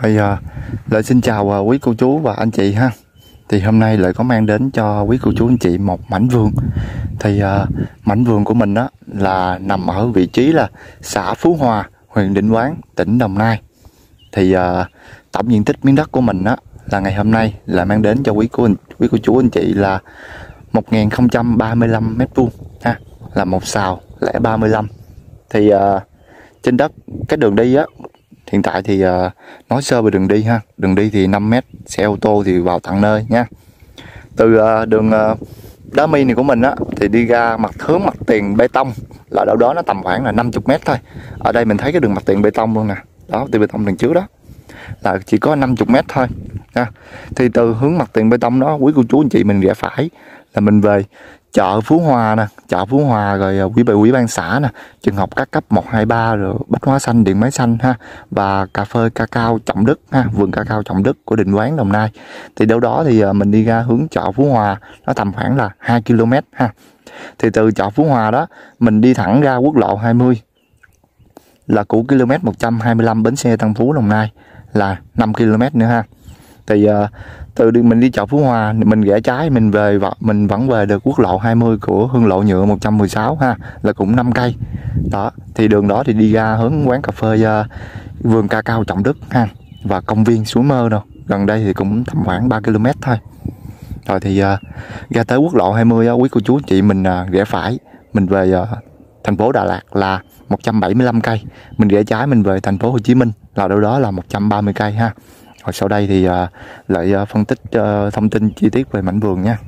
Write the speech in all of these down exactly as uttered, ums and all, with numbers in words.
Thì uh, Lợi xin chào uh, quý cô chú và anh chị ha. Thì hôm nay Lợi có mang đến cho quý cô chú anh chị một mảnh vườn. Thì uh, mảnh vườn của mình đó là nằm ở vị trí là xã Phú Hòa, huyện Định Quán, tỉnh Đồng Nai. Thì uh, tổng diện tích miếng đất của mình đó là ngày hôm nay là mang đến cho quý cô quý cô chú anh chị là một nghìn không trăm ba mươi lăm mét vuông ha, là một sào lẻ ba mươi lăm. Thì uh, trên đất cái đường đi á, hiện tại thì uh, nói sơ về đường đi ha. Đường đi thì năm mét, xe ô tô thì vào tận nơi nha. Từ uh, đường uh, đá mi này của mình á thì đi ra mặt hướng mặt tiền bê tông là đâu đó nó tầm khoảng là năm mươi mét thôi. Ở đây mình thấy cái đường mặt tiền bê tông luôn nè. Đó, tiền bê tông đằng trước đó là chỉ có năm mươi mét thôi ha. Thì từ hướng mặt tiền bê tông đó, quý cô chú anh chị mình rẽ phải là mình về chợ Phú Hòa nè, chợ Phú Hòa rồi quý bà quý ban xã nè, trường học các cấp một hai ba, rồi bách hóa xanh, điện máy xanh ha, và cà phê ca cao Trọng Đức ha, vườn ca cao Trọng Đức của Định Quán, Đồng Nai. Thì đâu đó thì mình đi ra hướng chợ Phú Hòa nó tầm khoảng là hai ki lô mét ha. Thì từ chợ Phú Hòa đó mình đi thẳng ra quốc lộ hai mươi là của km một trăm hai mươi lăm bến xe Tân Phú, Đồng Nai là năm ki lô mét nữa ha. Thì uh, từ đi mình đi chợ Phú Hòa mình rẽ trái mình về mình vẫn về được quốc lộ hai mươi của Hương Lộ Nhựa một trăm mười sáu ha, là cũng năm cây. Đó, thì đường đó thì đi ra hướng quán cà phê uh, vườn ca cao Trọng Đức ha, và công viên Suối Mơ đâu. Gần đây thì cũng tầm khoảng ba ki lô mét thôi. Rồi thì uh, ra tới quốc lộ hai mươi uh, quý cô chú chị mình uh, rẽ phải mình về uh, thành phố Đà Lạt là một trăm bảy mươi lăm cây. Mình rẽ trái mình về thành phố Hồ Chí Minh là đâu đó là một trăm ba mươi cây ha. Rồi sau đây thì uh, lại uh, phân tích uh, thông tin chi tiết về mảnh vườn nha.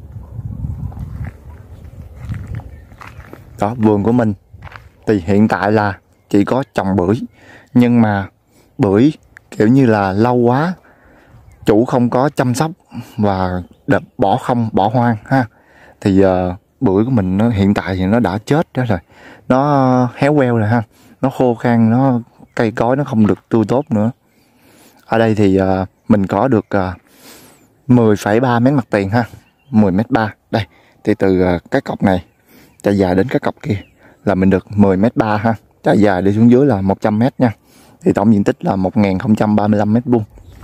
Đó, vườn của mình thì hiện tại là chỉ có trồng bưởi, nhưng mà bưởi kiểu như là lâu quá chủ không có chăm sóc và đập bỏ không bỏ hoang ha. Thì uh, bưởi của mình nó hiện tại thì nó đã chết đó rồi, nó héo queo rồi ha, nó khô khan, nó cây cối nó không được tươi tốt nữa. Ở đây thì uh, mình có được uh, mười phẩy ba mét mặt tiền ha, mười mét ba. Đây, thì từ uh, cái cọc này trải dài đến cái cọc kia là mình được mười mét ba ha, trải dài đi xuống dưới là một trăm mét nha. Thì tổng diện tích là một nghìn không trăm ba mươi lăm mét vuông.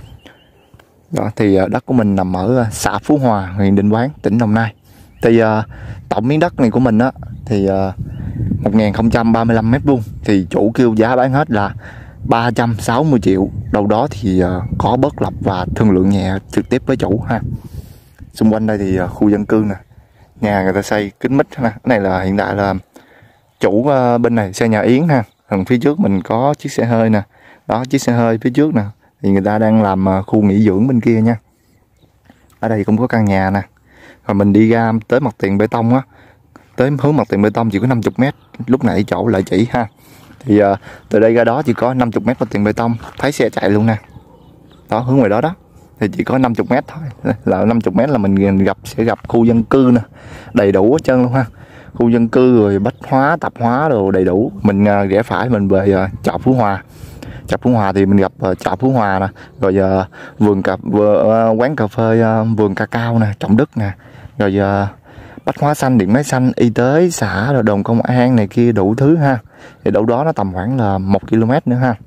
Đó, thì uh, đất của mình nằm ở uh, xã Phú Hòa, huyện Định Quán, tỉnh Đồng Nai. Thì uh, tổng miếng đất này của mình á thì uh, một nghìn không trăm ba mươi lăm mét vuông, thì chủ kêu giá bán hết là ba trăm sáu mươi triệu. Đâu đó thì uh, có bớt lọc và thương lượng nhẹ trực tiếp với chủ ha. Xung quanh đây thì uh, khu dân cư nè, nhà người ta xây kín mít nè. Cái này là hiện tại là chủ uh, bên này xây nhà yến ha. Còn phía trước mình có chiếc xe hơi nè. Đó, chiếc xe hơi phía trước nè, thì người ta đang làm uh, khu nghỉ dưỡng bên kia nha. Ở đây cũng có căn nhà nè. Rồi mình đi ra tới mặt tiền bê tông á, tới hướng mặt tiền bê tông chỉ có năm mươi mét, lúc nãy chỗ lại chỉ ha. Thì uh, từ đây ra đó chỉ có năm mươi mét mặt tiền bê tông, thấy xe chạy luôn nè. Đó, hướng ngoài đó đó thì chỉ có năm mươi mét thôi, là năm mươi mét là mình gặp sẽ gặp khu dân cư nè, đầy đủ hết trơn luôn ha. Khu dân cư rồi bách hóa, tạp hóa đồ đầy đủ. Mình uh, rẽ phải mình về uh, chợ Phú Hòa. Chợ Phú Hòa thì mình gặp uh, chợ Phú Hòa nè, rồi uh, vườn cà vừa, uh, quán cà phê uh, vườn ca cao nè, Trọng Đức nè, rồi uh, bách hóa xanh, điện máy xanh, y tế xã, rồi đồn công an này kia đủ thứ ha. Thì đâu đó nó tầm khoảng là một ki lô mét nữa ha,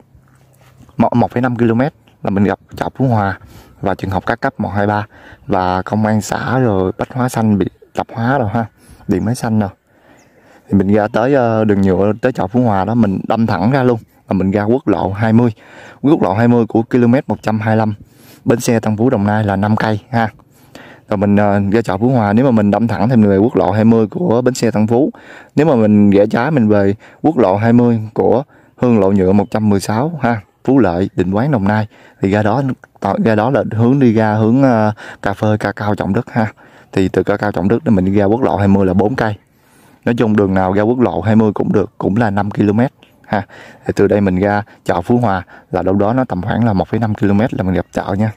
một phẩy năm ki lô mét là mình gặp chợ Phú Hòa và trường học các cấp một hai ba và công an xã, rồi bách hóa xanh bị tạp hóa rồi ha, điện máy xanh rồi. Thì mình ra tới đường nhựa tới chợ Phú Hòa đó, mình đâm thẳng ra luôn và mình ra quốc lộ hai mươi. Quốc lộ hai mươi của km một trăm hai mươi lăm bến xe Tân Phú, Đồng Nai là năm cây ha. Rồi mình uh, ra chợ Phú Hòa, nếu mà mình đâm thẳng thì mình về quốc lộ hai mươi của bến xe Tân Phú. Nếu mà mình rẽ trái mình về quốc lộ hai mươi của Hương Lộ Nhựa một trăm mười sáu ha, Phú Lợi, Định Quán, Đồng Nai. Thì ra đó ra đó là hướng đi ra hướng uh, cà phê ca cao Trọng Đức ha. Thì từ ca cao Trọng Đức để mình đi ra quốc lộ hai mươi là bốn cây. Nói chung đường nào ra quốc lộ hai mươi cũng được, cũng là năm ki lô mét ha. Thì từ đây mình ra chợ Phú Hòa là đâu đó nó tầm khoảng là một phẩy năm ki lô mét là mình gặp chợ nha.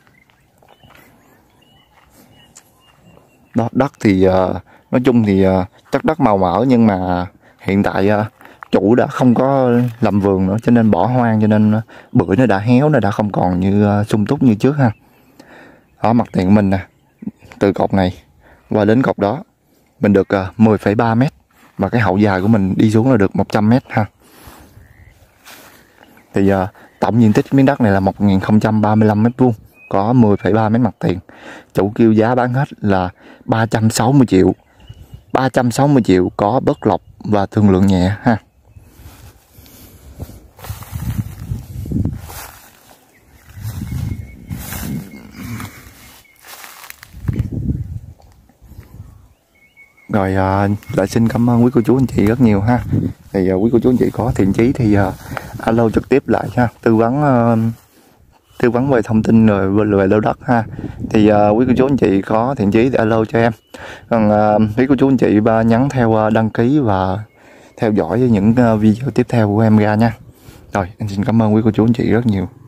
Đó, đất thì uh, nói chung thì uh, chắc đất màu mỡ, nhưng mà hiện tại uh, chủ đã không có làm vườn nữa cho nên bỏ hoang, cho nên uh, bưởi nó đã héo, nó đã không còn như uh, sung túc như trước ha. Đó, mặt tiền của mình nè, từ cột này qua đến cột đó mình được uh, mười phẩy ba mét, và cái hậu dài của mình đi xuống là được một trăm mét ha. Thì uh, Tổng diện tích miếng đất này là một nghìn không trăm ba mươi lăm mét vuông, có mười phẩy ba mét mặt tiền. Chủ kêu giá bán hết là ba trăm sáu mươi triệu. ba trăm sáu mươi triệu có bớt lọc và thương lượng nhẹ ha. Rồi à, lại xin cảm ơn quý cô chú anh chị rất nhiều ha. Thì à, quý cô chú anh chị có thiện chí thì à, alo trực tiếp lại ha, tư vấn à, tư vấn về thông tin rồi về lô đất ha. Thì uh, quý cô chú anh chị có thiện chí thì alo cho em. Còn uh, quý cô chú anh chị ba nhắn theo uh, đăng ký và theo dõi những uh, video tiếp theo của em ra nha. Rồi em xin cảm ơn quý cô chú anh chị rất nhiều.